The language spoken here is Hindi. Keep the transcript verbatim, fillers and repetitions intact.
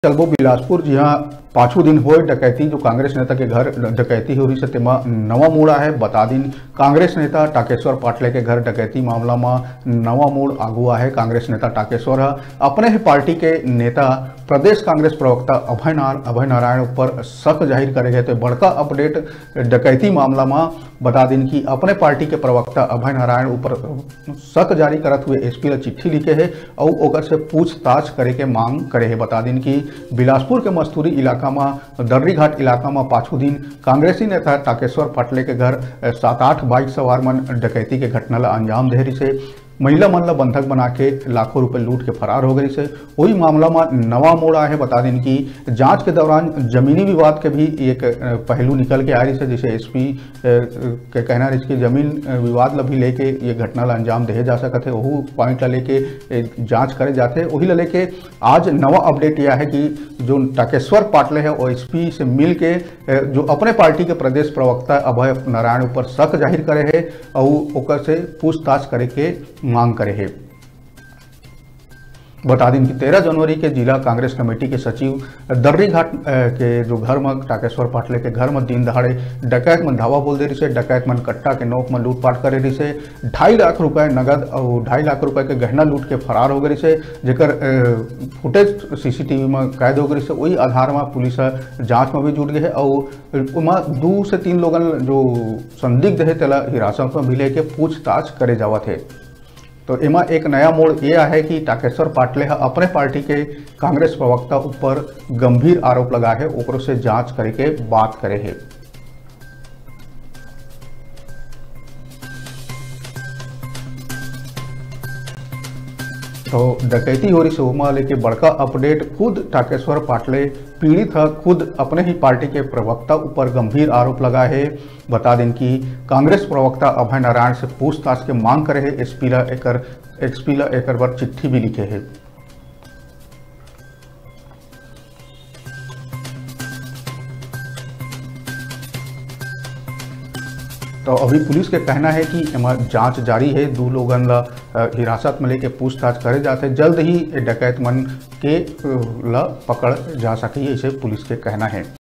चलबो बिलासपुर जिहाँ पांचों दिन होए डकैती जो कांग्रेस नेता के घर डकैती हो रही से तेमा नवा मोड़ है। बता दिन कांग्रेस नेता टाकेश्वर पाटले के घर डकैती मामला में नवा मोड़ आगू है। कांग्रेस नेता टाकेश्वर अपने ही पार्टी के नेता प्रदेश कांग्रेस प्रवक्ता अभय नार अभय नारायण ऊपर शक जाहिर करे गए। तो बड़का अपडेट डकैती मामला में बता दिन कि अपने पार्टी के प्रवक्ता अभय नारायण ऊपर शक जारी करत हुए एसपी ला चिट्ठी लिखे है और ओकर से पूछताछ करे के मांग करे है। बता दिन कि बिलासपुर के मस्तूरी इलाका में दर्री घाट इलाका में पांचों दिन कांग्रेसी नेता टाकेश्वर पाटले के घर सात आठ बाइक सवार मन डकैती के घटना ला अंजाम दे रही से महिला मन ला बंधक बना के लाखों रुपए लूट के फरार हो गई से वही मामला में नवा मोड़ है। बता दिन कि जांच के दौरान जमीनी विवाद के भी एक पहलू निकल के आ रही है, जिसे एसपी के कहना है कि जमीन विवाद ला भी लेके ये घटना ला अंजाम दे जा सकते है। वही पॉइंट ला लेके जांच करे जाते वही ला लेके आज नवा अपडेट यह है कि जो टाकेश्वर पाटले है वो एसपी से मिल के जो अपने पार्टी के प्रदेश प्रवक्ता अभय नारायण ऊपर शक जाहिर करे है और ओकर से पूछताछ करे के मांग करे है। बता दें कि तेरह जनवरी के जिला कांग्रेस कमेटी के सचिव दर्री घाट के जो घर में टाकेश्वर पाटले के घर में दिन दहाड़े डकैत मन धावा बोल दे रही से डकैत मन कट्टा के नोक में लूटपाट करे रही से ढाई लाख रुपए नगद और ढाई लाख रुपए के गहना लूट के फरार हो गई से जेकर फुटेज सीसीटीवी में कैद हो गई से वही आधार में पुलिस जांच में भी जुट गए है और उनमें दो से तीन लोगन जो संदिग्ध है तेला हिरासत में भी लेके पूछताछ करे जावत है। तो इमा एक नया मोड़ यह है कि टाकेश्वर पाटले अपने पार्टी के कांग्रेस प्रवक्ता ऊपर गंभीर आरोप लगा है, ओकरो से जांच करे के बात करे है। तो डकैती हो रही से उमा लेके बड़का अपडेट खुद टाकेश्वर पाटले पीड़ित है, खुद अपने ही पार्टी के प्रवक्ता ऊपर गंभीर आरोप लगा है। बता दें कि कांग्रेस प्रवक्ता अभय नारायण से पूछताछ के मांग करे है। एसपी ला एकर एसपी ला एकर पर चिट्ठी भी लिखे है। तो अभी पुलिस के कहना है कि जांच जारी है, दो लोगन ला हिरासत में लेके पूछताछ करे जाते, जल्द ही डकैत मन के ला पकड़ जा सके, ऐसे पुलिस के कहना है।